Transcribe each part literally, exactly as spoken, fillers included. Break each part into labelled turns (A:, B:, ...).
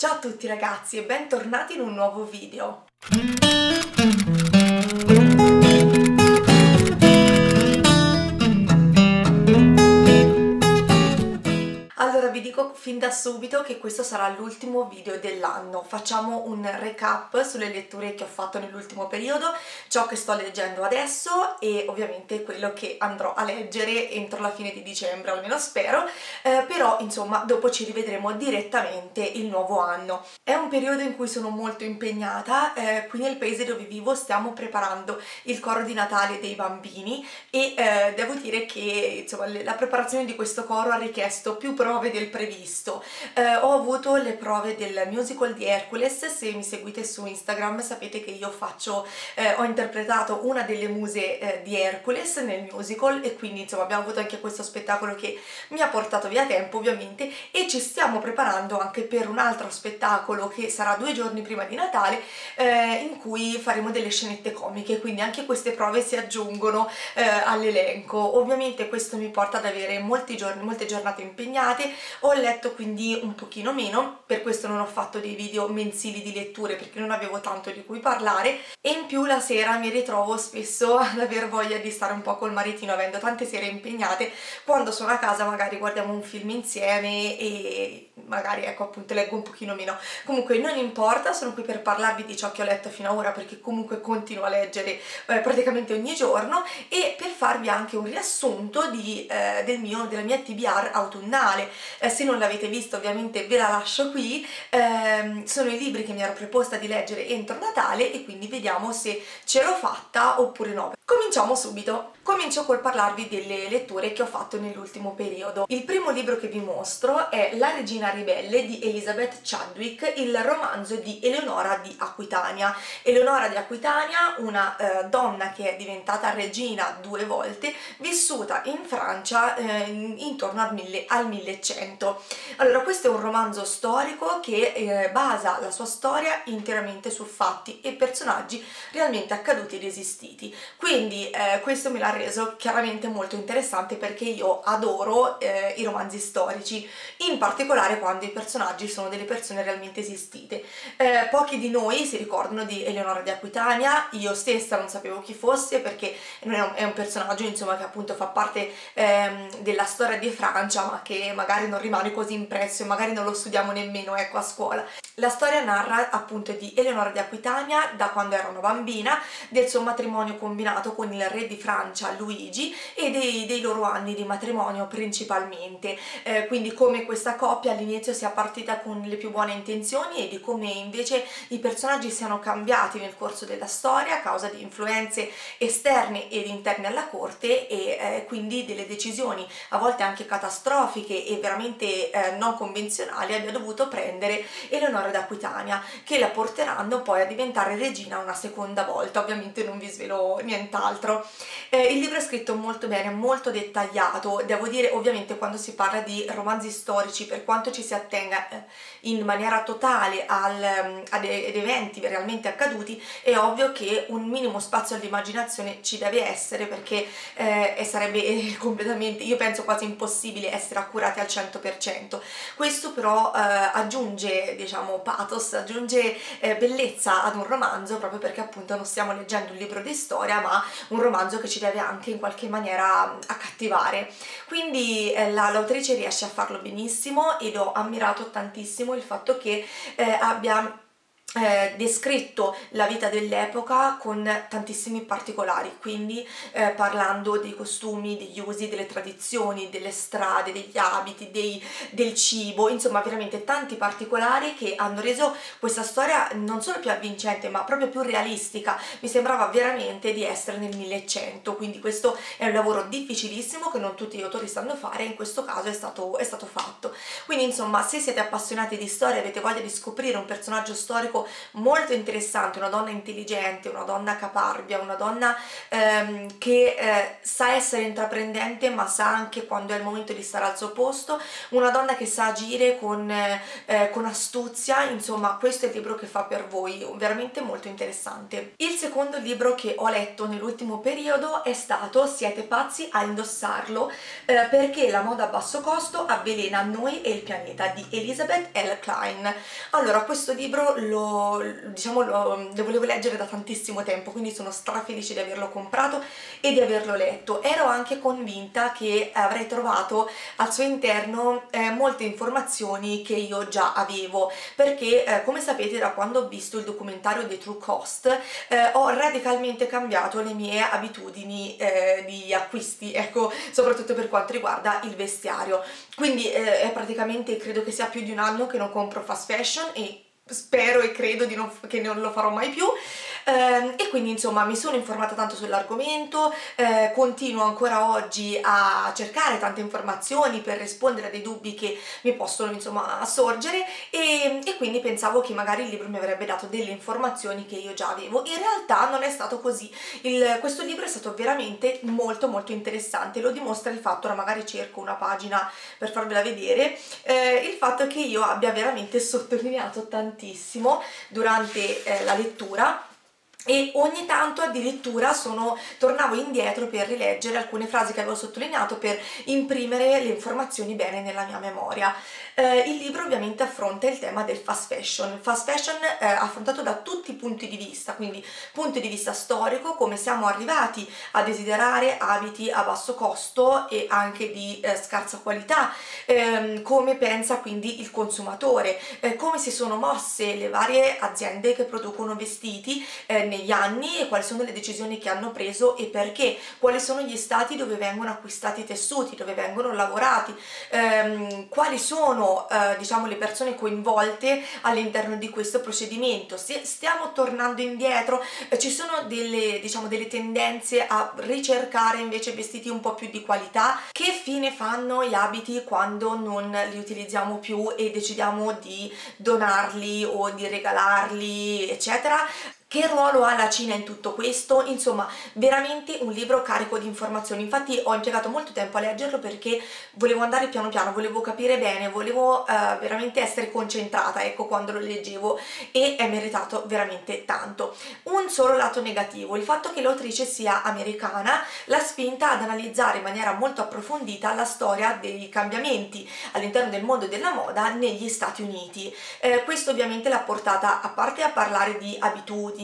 A: Ciao a tutti ragazzi e bentornati in un nuovo video. Allora vi dico fin da subito che questo sarà l'ultimo video dell'anno. Facciamo un recap sulle letture che ho fatto nell'ultimo periodo, ciò che sto leggendo adesso e ovviamente quello che andrò a leggere entro la fine di dicembre, almeno spero, eh, però insomma dopo ci rivedremo direttamente il nuovo anno. È un periodo in cui sono molto impegnata, eh, qui nel paese dove vivo stiamo preparando il coro di Natale dei bambini e eh, devo dire che insomma la preparazione di questo coro ha richiesto più prove del previsto. Eh, ho avuto le prove del musical di Hercules. Se mi seguite su Instagram sapete che io faccio eh, ho interpretato una delle muse eh, di Hercules nel musical e quindi insomma abbiamo avuto anche questo spettacolo che mi ha portato via tempo ovviamente, e ci stiamo preparando anche per un altro spettacolo che sarà due giorni prima di Natale, eh, in cui faremo delle scenette comiche, quindi anche queste prove si aggiungono eh, all'elenco. Ovviamente questo mi porta ad avere molti giorni, molte giornate impegnate. Ho letto quindi un pochino meno, per questo non ho fatto dei video mensili di letture perché non avevo tanto di cui parlare, e in più la sera mi ritrovo spesso ad aver voglia di stare un po' col maritino, avendo tante sere impegnate. Quando sono a casa magari guardiamo un film insieme e magari ecco appunto leggo un pochino meno. Comunque non importa, sono qui per parlarvi di ciò che ho letto fino ad ora perché comunque continuo a leggere eh, praticamente ogni giorno, e per farvi anche un riassunto di, eh, del mio, della mia T B R autunnale. Eh, se non l'avete visto ovviamente ve la lascio qui. Eh, sono i libri che mi ero preposta di leggere entro Natale e quindi vediamo se ce l'ho fatta oppure no. Cominciamo subito. Comincio col parlarvi delle letture che ho fatto nell'ultimo periodo. Il primo libro che vi mostro è La regina ribelle di Elizabeth Chadwick, il romanzo di Eleonora di Aquitania. Eleonora di Aquitania, una eh, donna che è diventata regina due volte, vissuta in Francia eh, intorno al, mille, al millecento. Allora, questo è un romanzo storico che eh, basa la sua storia interamente su fatti e personaggi realmente accaduti ed esistiti. Quindi eh, questo me l'ha reso chiaramente molto interessante perché io adoro eh, i romanzi storici, in particolare quando i personaggi sono delle persone realmente esistite. Eh, pochi di noi si ricordano di Eleonora di Aquitania, io stessa non sapevo chi fosse perché non è, un, è un personaggio insomma che appunto fa parte ehm, della storia di Francia, ma che magari non rimane così impresso e magari non lo studiamo nemmeno ecco a scuola. La storia narra appunto di Eleonora di Aquitania da quando era una bambina, del suo matrimonio combinato con il re di Francia Luigi e dei, dei loro anni di matrimonio principalmente, eh, quindi come questa coppia all'inizio sia partita con le più buone intenzioni e di come invece i personaggi siano cambiati nel corso della storia a causa di influenze esterne ed interne alla corte e eh, quindi delle decisioni a volte anche catastrofiche e veramente eh, non convenzionali abbia dovuto prendere Eleonora d'Aquitania, che la porteranno poi a diventare regina una seconda volta. Ovviamente non vi svelo nient'altro. Eh, il libro è scritto molto bene, molto dettagliato, devo dire. Ovviamente quando si parla di romanzi storici, per quanto ci si attenga eh, in maniera totale al, ad eventi realmente accaduti, è ovvio che un minimo spazio all'immaginazione ci deve essere perché eh, e sarebbe eh, completamente, io penso quasi impossibile essere accurati al cento per cento. Questo però eh, aggiunge, diciamo, pathos, aggiunge eh, bellezza ad un romanzo, proprio perché appunto non stiamo leggendo un libro di storia ma un romanzo che ci deve anche in qualche maniera accattivare. Quindi eh, l'autrice riesce a farlo benissimo ed ho ammirato tantissimo il fatto che eh, abbia Eh, descritto la vita dell'epoca con tantissimi particolari, quindi eh, parlando dei costumi, degli usi, delle tradizioni, delle strade, degli abiti, dei, del cibo, insomma veramente tanti particolari che hanno reso questa storia non solo più avvincente ma proprio più realistica. Mi sembrava veramente di essere nel millecento, quindi questo è un lavoro difficilissimo che non tutti gli autori sanno fare, in questo caso è stato, è stato fatto. Quindi insomma, se siete appassionati di storia e avete voglia di scoprire un personaggio storico trovato molto interessante, una donna intelligente, una donna caparbia, una donna ehm, che eh, sa essere intraprendente ma sa anche quando è il momento di stare al suo posto, una donna che sa agire con, eh, con astuzia. Insomma, questo è il libro che fa per voi, veramente molto interessante. Il secondo libro che ho letto nell'ultimo periodo è stato Siete pazzi a indossarlo, eh, perché la moda a basso costo avvelena noi e il pianeta, di Elizabeth L. Klein. Allora, questo libro lo, diciamo, lo, lo volevo leggere da tantissimo tempo, quindi sono strafelice di averlo comprato e di averlo letto. Ero anche convinta che avrei trovato al suo interno eh, molte informazioni che io già avevo, perché eh, come sapete, da quando ho visto il documentario The True Cost eh, ho radicalmente cambiato le mie abitudini eh, di acquisti, ecco, soprattutto per quanto riguarda il vestiario. Quindi eh, è praticamente, credo che sia più di un anno che non compro fast fashion e spero e credo di non, che non lo farò mai più, eh, e quindi insomma mi sono informata tanto sull'argomento, eh, continuo ancora oggi a cercare tante informazioni per rispondere a dei dubbi che mi possono insomma sorgere, e, e quindi pensavo che magari il libro mi avrebbe dato delle informazioni che io già avevo. In realtà non è stato così. Il, questo libro è stato veramente molto molto interessante, lo dimostra il fatto, ora magari cerco una pagina per farvela vedere, eh, il fatto che io abbia veramente sottolineato tantissimo durante eh, la lettura, e ogni tanto addirittura sono, tornavo indietro per rileggere alcune frasi che avevo sottolineato per imprimere le informazioni bene nella mia memoria. Eh, il libro ovviamente affronta il tema del fast fashion, il fast fashion eh, affrontato da tutti i punti di vista, quindi punto di vista storico, come siamo arrivati a desiderare abiti a basso costo e anche di eh, scarsa qualità, ehm, come pensa quindi il consumatore, eh, come si sono mosse le varie aziende che producono vestiti eh, negli anni e quali sono le decisioni che hanno preso e perché, quali sono gli stati dove vengono acquistati i tessuti, dove vengono lavorati, ehm, quali sono eh, diciamo le persone coinvolte all'interno di questo procedimento. Se stiamo tornando indietro, eh, ci sono delle, diciamo, delle tendenze a ricercare invece vestiti un po' più di qualità. Che fine fanno gli abiti quando non li utilizziamo più e decidiamo di donarli o di regalarli, eccetera? Che ruolo ha la Cina in tutto questo? Insomma, veramente un libro carico di informazioni. Infatti ho impiegato molto tempo a leggerlo perché volevo andare piano piano, volevo capire bene, volevo uh, veramente essere concentrata, ecco, quando lo leggevo, e è meritato veramente tanto. Un solo lato negativo, il fatto che l'autrice sia americana, l'ha spinta ad analizzare in maniera molto approfondita la storia dei cambiamenti all'interno del mondo della moda negli Stati Uniti. Eh, questo ovviamente l'ha portata, a parte a parlare di abitudini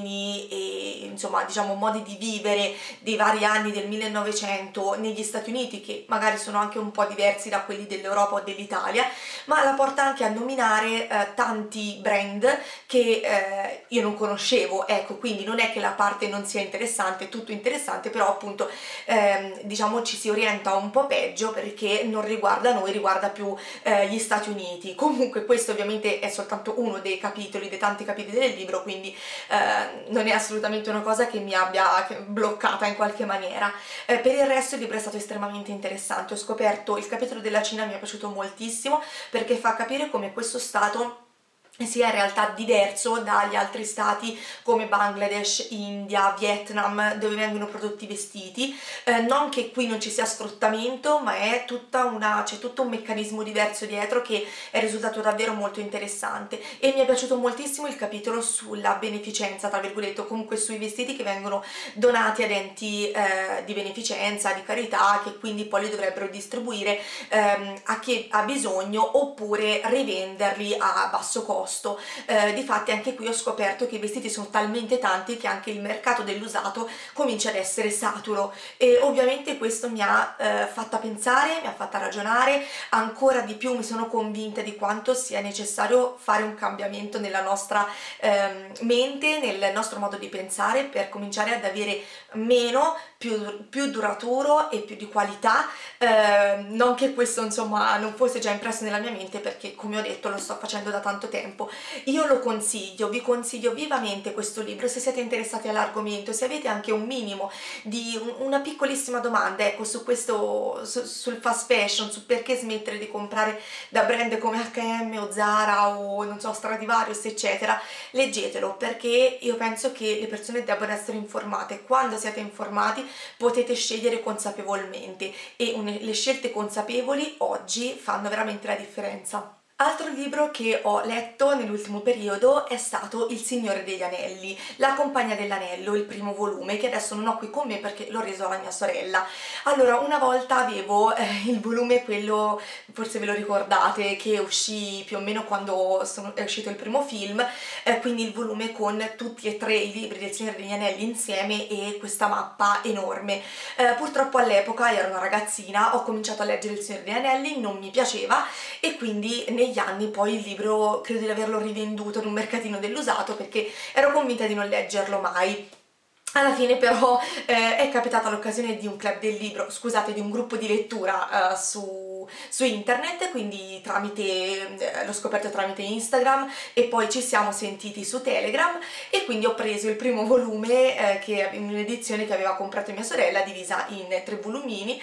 A: e insomma diciamo modi di vivere dei vari anni del millenovecento negli Stati Uniti, che magari sono anche un po' diversi da quelli dell'Europa o dell'Italia, ma la porta anche a nominare eh, tanti brand che eh, io non conoscevo, ecco, quindi non è che la parte non sia interessante, è tutto interessante, però appunto ehm, diciamo ci si orienta un po' peggio perché non riguarda noi, riguarda più eh, gli Stati Uniti. Comunque questo ovviamente è soltanto uno dei capitoli, dei tanti capitoli del libro, quindi eh, non è assolutamente una cosa che mi abbia bloccata in qualche maniera. Eh, per il resto il libro è stato estremamente interessante. Ho scoperto il capitolo della Cina, mi è piaciuto moltissimo perché fa capire come questo stato sia in realtà diverso dagli altri stati come Bangladesh, India, Vietnam, dove vengono prodotti vestiti. Eh, non che qui non ci sia sfruttamento, ma è tutta una, c'è tutto un meccanismo diverso dietro che è risultato davvero molto interessante. E mi è piaciuto moltissimo il capitolo sulla beneficenza, tra virgolette, o comunque sui vestiti che vengono donati ad enti eh, di beneficenza, di carità, che quindi poi li dovrebbero distribuire ehm, a chi ha bisogno oppure rivenderli a basso costo. Eh, difatti anche qui ho scoperto che i vestiti sono talmente tanti che anche il mercato dell'usato comincia ad essere saturo, e ovviamente questo mi ha eh, fatta pensare, mi ha fatta ragionare ancora di più. Mi sono convinta di quanto sia necessario fare un cambiamento nella nostra ehm, mente, nel nostro modo di pensare, per cominciare ad avere meno, più, più duraturo e più di qualità. Eh, non che questo insomma non fosse già impresso nella mia mente, perché come ho detto lo sto facendo da tanto tempo, tempo. Io lo consiglio, vi consiglio vivamente questo libro se siete interessati all'argomento, se avete anche un minimo di un, una piccolissima domanda, ecco, su questo, su, sul fast fashion, su perché smettere di comprare da brand come acca e emme o Zara o non so Stradivarius eccetera, leggetelo, perché io penso che le persone debbano essere informate. Quando siete informati potete scegliere consapevolmente e un, le scelte consapevoli oggi fanno veramente la differenza. Altro libro che ho letto nell'ultimo periodo è stato Il Signore degli Anelli, La Compagnia dell'Anello, il primo volume, che adesso non ho qui con me perché l'ho reso alla mia sorella. Allora, una volta avevo eh, il volume, quello, forse ve lo ricordate, che uscì più o meno quando sono, è uscito il primo film, eh, quindi il volume con tutti e tre i libri del Signore degli Anelli insieme e questa mappa enorme. Eh, purtroppo all'epoca ero una ragazzina, ho cominciato a leggere Il Signore degli Anelli, non mi piaceva e quindi negli anni poi il libro credo di averlo rivenduto in un mercatino dell'usato perché ero convinta di non leggerlo mai. Alla fine però eh, è capitata l'occasione di un club del libro, scusate, di un gruppo di lettura eh, su, su internet, quindi tramite, eh, l'ho scoperto tramite Instagram e poi ci siamo sentiti su Telegram e quindi ho preso il primo volume eh, che in un'edizione che aveva comprato mia sorella divisa in tre volumini.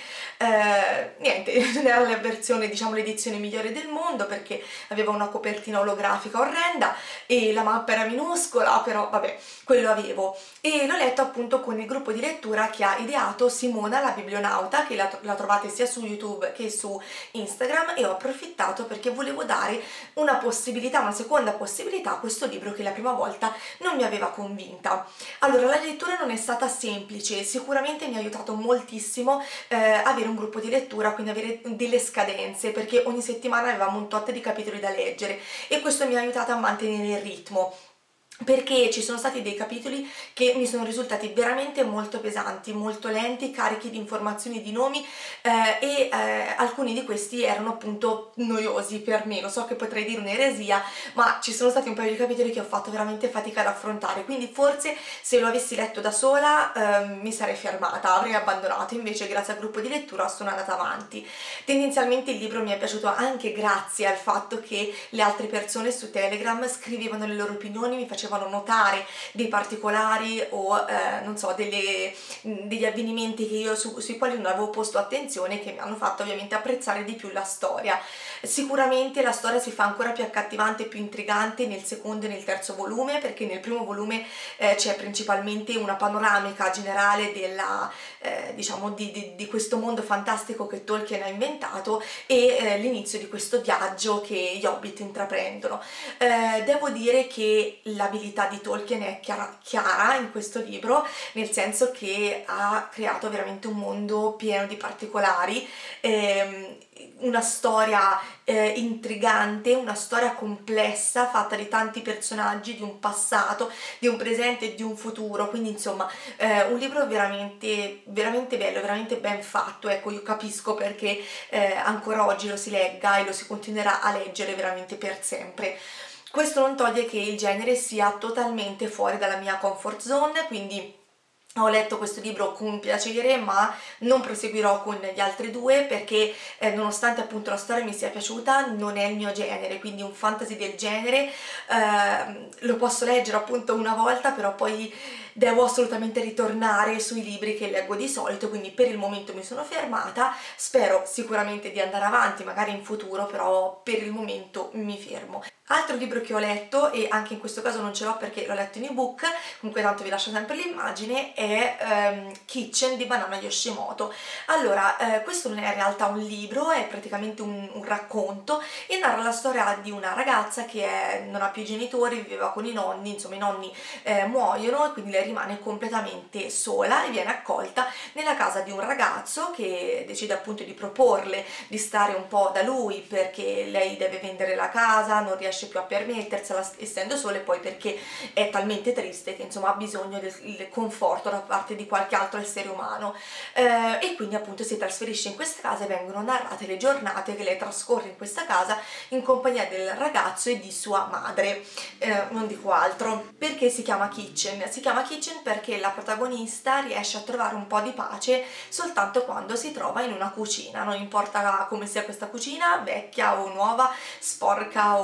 A: Eh, niente, non era la versione, diciamo l'edizione migliore del mondo perché aveva una copertina olografica orrenda e la mappa era minuscola, però vabbè, quello avevo e l'ho letto appunto con il gruppo di lettura che ha ideato Simona la biblionauta, che la, la trovate sia su YouTube che su Instagram, e ho approfittato perché volevo dare una possibilità, una seconda possibilità a questo libro che la prima volta non mi aveva convinta. Allora, la lettura non è stata semplice, sicuramente mi ha aiutato moltissimo eh, avere un gruppo di lettura, quindi avere delle scadenze, perché ogni settimana avevamo un tot di capitoli da leggere e questo mi ha aiutato a mantenere il ritmo, perché ci sono stati dei capitoli che mi sono risultati veramente molto pesanti, molto lenti, carichi di informazioni, di nomi eh, e eh, alcuni di questi erano appunto noiosi per me. Lo so che potrei dire un'eresia, ma ci sono stati un paio di capitoli che ho fatto veramente fatica ad affrontare, quindi forse se lo avessi letto da sola eh, mi sarei fermata, avrei abbandonato, invece grazie al gruppo di lettura sono andata avanti. Tendenzialmente il libro mi è piaciuto anche grazie al fatto che le altre persone su Telegram scrivevano le loro opinioni, mi facevano notare dei particolari o eh, non so, delle, degli avvenimenti che io su, sui quali non avevo posto attenzione, che mi hanno fatto ovviamente apprezzare di più la storia. Sicuramente la storia si fa ancora più accattivante e più intrigante nel secondo e nel terzo volume, perché nel primo volume eh, c'è principalmente una panoramica generale della, eh, diciamo di, di, di questo mondo fantastico che Tolkien ha inventato e eh, l'inizio di questo viaggio che gli Hobbit intraprendono. Eh, devo dire che l'abilità di Tolkien è chiara, chiara in questo libro, nel senso che ha creato veramente un mondo pieno di particolari, ehm, una storia eh, intrigante, una storia complessa fatta di tanti personaggi, di un passato, di un presente e di un futuro, quindi insomma eh, un libro veramente, veramente bello, veramente ben fatto. Ecco, io capisco perché eh, ancora oggi lo si legga e lo si continuerà a leggere veramente per sempre. Questo non toglie che il genere sia totalmente fuori dalla mia comfort zone, quindi ho letto questo libro con piacere, ma non proseguirò con gli altri due perché eh, nonostante appunto la storia mi sia piaciuta, non è il mio genere, quindi un fantasy del genere eh, lo posso leggere appunto una volta, però poi devo assolutamente ritornare sui libri che leggo di solito, quindi per il momento mi sono fermata, spero sicuramente di andare avanti magari in futuro, però per il momento mi fermo. Altro libro che ho letto, e anche in questo caso non ce l'ho perché l'ho letto in ebook, comunque tanto vi lascio sempre l'immagine, è um, Kitchen di Banana Yoshimoto. Allora, eh, questo non è in realtà un libro, è praticamente un, un racconto e narra la storia di una ragazza che è, non ha più i genitori, viveva con i nonni, insomma i nonni eh, muoiono e quindi lei rimane completamente sola e viene accolta nella casa di un ragazzo che decide appunto di proporle di stare un po' da lui perché lei deve vendere la casa, non riesce più a permettersela essendo sola, e poi perché è talmente triste che insomma ha bisogno del, del conforto da parte di qualche altro essere umano eh, e quindi appunto si trasferisce in questa casa e vengono narrate le giornate che lei trascorre in questa casa in compagnia del ragazzo e di sua madre, eh, non dico altro. Perché si chiama Kitchen? Si chiama Kitchen perché la protagonista riesce a trovare un po' di pace soltanto quando si trova in una cucina, non importa come sia questa cucina, vecchia o nuova, sporca o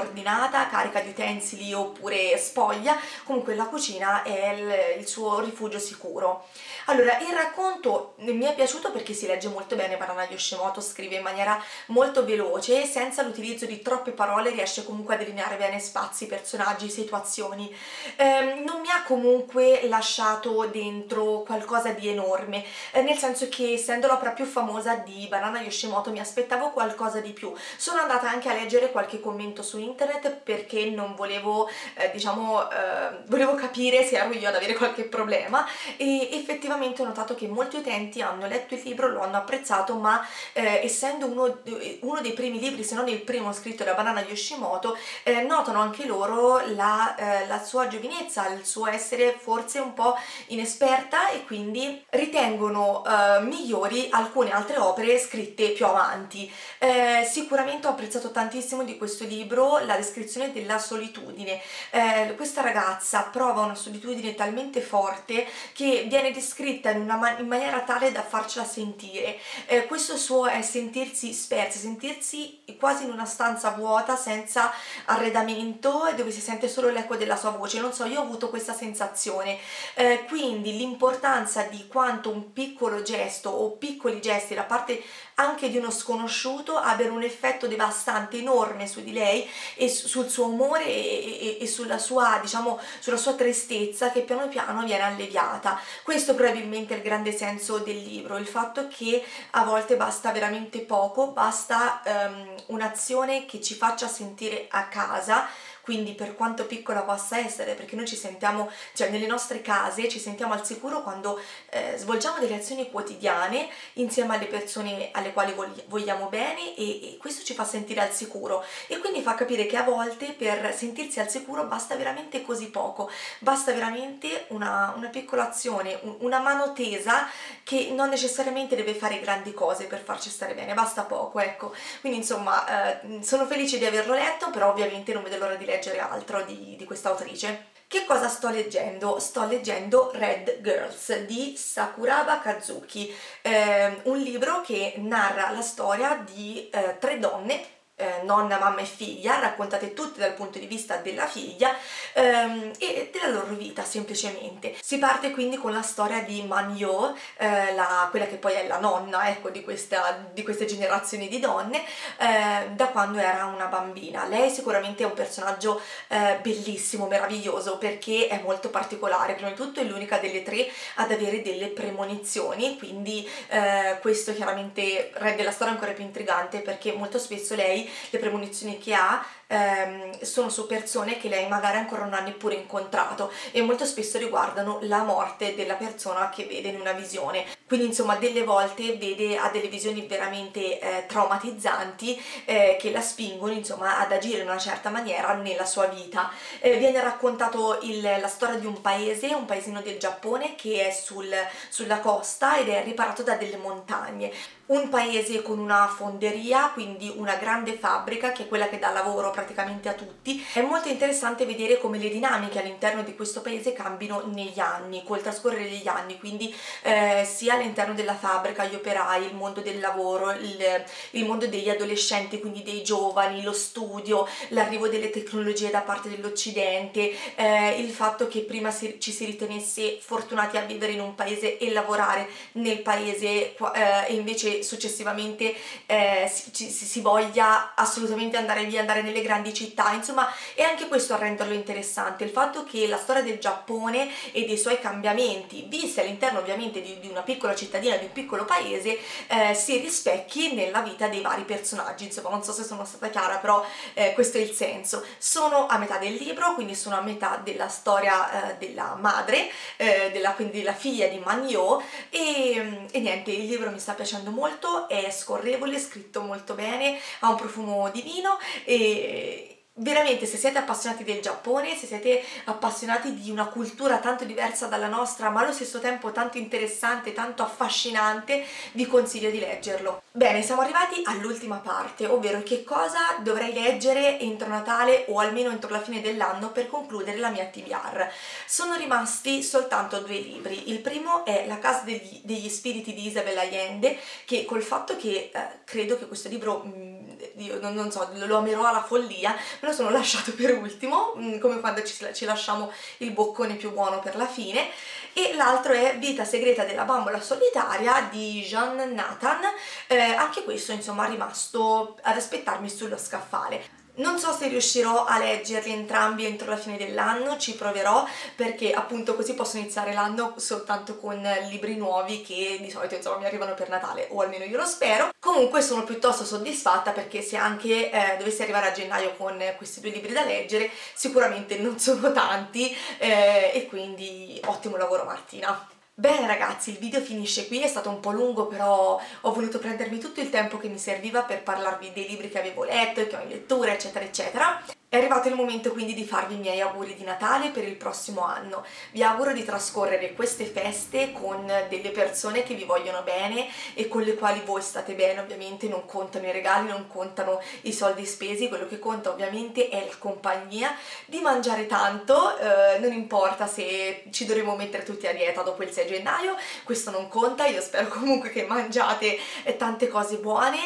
A: disordinata, carica di utensili oppure spoglia, comunque la cucina è il, il suo rifugio sicuro. Allora, il racconto mi è piaciuto perché si legge molto bene, Banana Yoshimoto scrive in maniera molto veloce, senza l'utilizzo di troppe parole riesce comunque a delineare bene spazi, personaggi, situazioni. Eh, non mi ha comunque lasciato dentro qualcosa di enorme, eh, nel senso che essendo l'opera più famosa di Banana Yoshimoto mi aspettavo qualcosa di più. Sono andata anche a leggere qualche commento su internet perché non volevo, eh, diciamo, eh, volevo capire se ero io ad avere qualche problema, e effettivamente ho notato che molti utenti hanno letto il libro, lo hanno apprezzato, ma eh, essendo uno, uno dei primi libri, se non il primo scritto da Banana Yoshimoto, eh, notano anche loro la, eh, la sua giovinezza, il suo essere forse un po' inesperta, e quindi ritengono eh, migliori alcune altre opere scritte più avanti. Eh, sicuramente ho apprezzato tantissimo di questo libro la descrizione della solitudine. Eh, questa ragazza prova una solitudine talmente forte che viene descritta in una man in maniera tale da farcela sentire. Eh, questo suo è sentirsi spersa, sentirsi quasi in una stanza vuota, senza arredamento, dove si sente solo l'eco della sua voce. Non so, io ho avuto questa sensazione. Eh, quindi l'importanza di quanto un piccolo gesto o piccoli gesti da parte anche di uno sconosciuto abbiano un effetto devastante, enorme su di lei e sul suo umore e, e, e sulla sua, diciamo, sulla sua tristezza, che piano piano viene alleviata. Questo probabilmente è il grande senso del libro, il fatto che a volte basta veramente poco, basta um, un'azione che ci faccia sentire a casa, quindi per quanto piccola possa essere, perché noi ci sentiamo, cioè nelle nostre case ci sentiamo al sicuro quando eh, svolgiamo delle azioni quotidiane insieme alle persone alle quali vogliamo bene, e, e questo ci fa sentire al sicuro, e quindi fa capire che a volte per sentirsi al sicuro basta veramente così poco, basta veramente una, una piccola azione, un, una mano tesa, che non necessariamente deve fare grandi cose per farci stare bene, basta poco, ecco. Quindi insomma eh, sono felice di averlo letto, però ovviamente non vedo l'ora di leggere altro di, di questa autrice. Che cosa sto leggendo? Sto leggendo Red Girls di Sakuraba Kazuki, eh, un libro che narra la storia di eh, tre donne, Eh, nonna, mamma e figlia, raccontate tutte dal punto di vista della figlia ehm, e della loro vita semplicemente. Si parte quindi con la storia di Man-yo, eh, la, quella che poi è la nonna, ecco, di, questa, di queste generazioni di donne, eh, da quando era una bambina. Lei sicuramente è un personaggio eh, bellissimo, meraviglioso, perché è molto particolare. Prima di tutto è l'unica delle tre ad avere delle premonizioni, quindi eh, questo chiaramente rende la storia ancora più intrigante, perché molto spesso lei le premonizioni che ha ehm, sono su persone che lei magari ancora non ha neppure incontrato, e molto spesso riguardano la morte della persona che vede in una visione. Quindi insomma delle volte vede a delle visioni veramente eh, traumatizzanti eh, che la spingono insomma ad agire in una certa maniera nella sua vita. Eh, viene raccontato il, la storia di un paese, un paesino del Giappone che è sul, sulla costa ed è riparato da delle montagne. Un paese con una fonderia, quindi una grande fabbrica che è quella che dà lavoro praticamente a tutti. È molto interessante vedere come le dinamiche all'interno di questo paese cambino negli anni, col trascorrere degli anni, quindi eh, sia all'interno della fabbrica, gli operai, il mondo del lavoro, il, il mondo degli adolescenti, quindi dei giovani, lo studio, l'arrivo delle tecnologie da parte dell'Occidente, eh, il fatto che prima si, ci si ritenesse fortunati a vivere in un paese e lavorare nel paese eh, e invece successivamente eh, si, si, si voglia assolutamente andare via, andare nelle grandi città. Insomma è anche questo a renderlo interessante, il fatto che la storia del Giappone e dei suoi cambiamenti, visti all'interno ovviamente di, di una piccola cittadina, di un piccolo paese, eh, si rispecchi nella vita dei vari personaggi. Insomma non so se sono stata chiara, però eh, questo è il senso. Sono a metà del libro, quindi sono a metà della storia eh, della madre, eh, della, quindi della figlia di Man-yo, e, e niente, il libro mi sta piacendo molto. Molto, è scorrevole, scritto molto bene, ha un profumo divino, e veramente se siete appassionati del Giappone, se siete appassionati di una cultura tanto diversa dalla nostra ma allo stesso tempo tanto interessante, tanto affascinante, vi consiglio di leggerlo. Bene, siamo arrivati all'ultima parte, ovvero che cosa dovrei leggere entro Natale o almeno entro la fine dell'anno per concludere la mia T B R. Sono rimasti soltanto due libri. Il primo è La casa degli, degli spiriti di Isabel Allende, che col fatto che eh, credo che questo libro mh, io non, non so, lo amerò alla follia, me lo sono lasciato per ultimo, come quando ci, ci lasciamo il boccone più buono per la fine. E l'altro è Vita segreta della bambola solitaria di Jean Nathan, eh, anche questo insomma è rimasto ad aspettarmi sullo scaffale. Non so se riuscirò a leggerli entrambi entro la fine dell'anno, ci proverò, perché appunto così posso iniziare l'anno soltanto con libri nuovi che di solito insomma mi arrivano per Natale, o almeno io lo spero. Comunque sono piuttosto soddisfatta, perché se anche eh, dovessi arrivare a gennaio con questi due libri da leggere, sicuramente non sono tanti, eh, e quindi ottimo lavoro Martina. Bene ragazzi, il video finisce qui, è stato un po' lungo, però ho voluto prendermi tutto il tempo che mi serviva per parlarvi dei libri che avevo letto e che ho in lettura, eccetera eccetera. È arrivato il momento quindi di farvi i miei auguri di Natale per il prossimo anno. Vi auguro di trascorrere queste feste con delle persone che vi vogliono bene e con le quali voi state bene. Ovviamente non contano i regali, non contano i soldi spesi, quello che conta ovviamente è la compagnia, di mangiare tanto, eh, non importa se ci dovremo mettere tutti a dieta dopo il sei gennaio, questo non conta, io spero comunque che mangiate tante cose buone,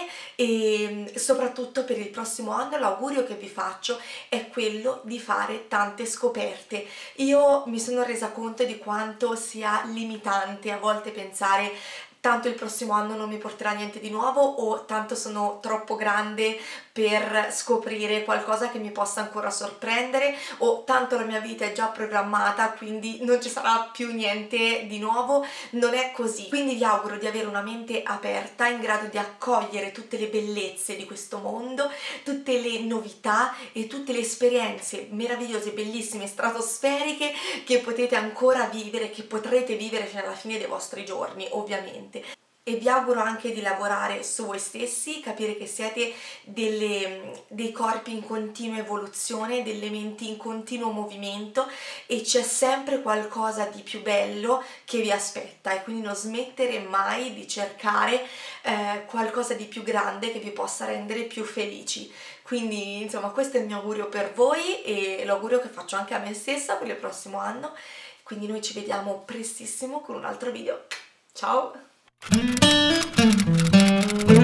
A: e soprattutto per il prossimo anno l'augurio che vi faccio è quello di fare tante scoperte. Io mi sono resa conto di quanto sia limitante a volte pensare tanto il prossimo anno non mi porterà niente di nuovo, o tanto sono troppo grande per scoprire qualcosa che mi possa ancora sorprendere, o tanto la mia vita è già programmata quindi non ci sarà più niente di nuovo. Non è così, quindi vi auguro di avere una mente aperta, in grado di accogliere tutte le bellezze di questo mondo, tutte le novità e tutte le esperienze meravigliose, bellissime, stratosferiche che potete ancora vivere, che potrete vivere fino alla fine dei vostri giorni ovviamente. E vi auguro anche di lavorare su voi stessi, capire che siete delle, dei corpi in continua evoluzione, delle menti in continuo movimento, e c'è sempre qualcosa di più bello che vi aspetta, e quindi non smettere mai di cercare eh, qualcosa di più grande che vi possa rendere più felici. Quindi insomma questo è il mio augurio per voi, e l'augurio che faccio anche a me stessa per il prossimo anno. Quindi noi ci vediamo prestissimo con un altro video. Ciao!